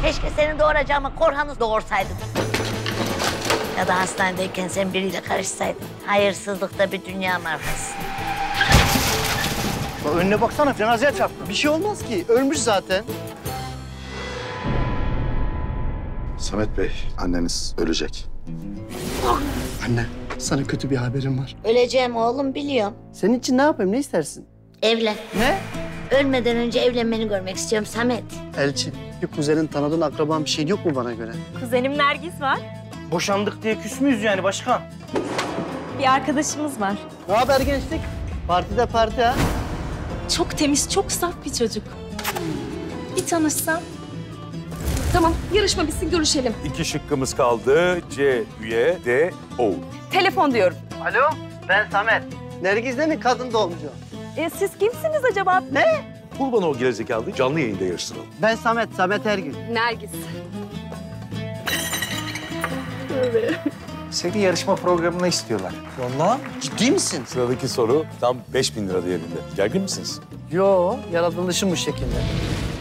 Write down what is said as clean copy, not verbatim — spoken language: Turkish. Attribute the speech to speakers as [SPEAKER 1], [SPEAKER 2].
[SPEAKER 1] Keşke seni doğuracağıma Korhan'ı doğursaydım. Ya da hastanedeyken sen biriyle karışsaydın. Hayırsızlıkta bir dünya markası.
[SPEAKER 2] Bak önüne baksana, cenazeye çarptı.
[SPEAKER 3] Bir şey olmaz ki. Ölmüş zaten.
[SPEAKER 4] Samet Bey, anneniz ölecek.
[SPEAKER 3] Anne, sana kötü bir haberim var.
[SPEAKER 1] Öleceğim oğlum biliyorum.
[SPEAKER 3] Senin için ne yapayım, ne istersin?
[SPEAKER 1] Evlen.
[SPEAKER 3] Ne?
[SPEAKER 1] Ölmeden önce evlenmeni görmek istiyorum Samet.
[SPEAKER 3] Elçin, bir kuzenin, tanıdığın, akraban bir şey yok mu bana göre?
[SPEAKER 5] Kuzenim Nergis var.
[SPEAKER 2] Boşandık diye küs müyüz yani başkan?
[SPEAKER 5] Bir arkadaşımız var.
[SPEAKER 3] Ne haber gençlik? Partide parti ha?
[SPEAKER 5] Çok temiz, çok saf bir çocuk. Bir tanışsam.
[SPEAKER 6] Tamam, yarışma bitsin, görüşelim.
[SPEAKER 7] 2 şıkkımız kaldı. C, üye, D, oğul.
[SPEAKER 6] Telefon diyorum.
[SPEAKER 3] Alo, ben Samet. Nergiz değil mi? Kadın doğumcu.
[SPEAKER 5] Siz kimsiniz acaba?
[SPEAKER 7] Bul bana o gerizekalıyı, canlı yayında yarıştıralım.
[SPEAKER 3] Ben Samet, Samet Ergün.
[SPEAKER 6] Nergis.
[SPEAKER 2] Seni yarışma programına istiyorlar.
[SPEAKER 3] Vallahi ciddi misin?
[SPEAKER 7] Sıradaki soru tam 5.000 lira değerinde. Gergin misiniz?
[SPEAKER 3] Yo, yaratılışım bu şekilde.